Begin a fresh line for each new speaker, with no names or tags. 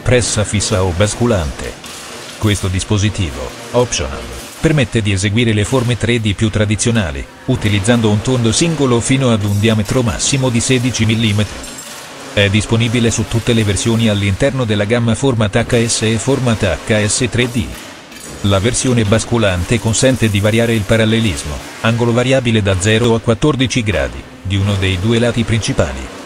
pressa fissa o basculante. Questo dispositivo, optional, permette di eseguire le forme 3D più tradizionali, utilizzando un tondo singolo fino ad un diametro massimo di 16 mm. È disponibile su tutte le versioni all'interno della gamma Format HS e Format HS 3D. La versione basculante consente di variare il parallelismo, angolo variabile da 0 a 14 gradi, di uno dei due lati principali.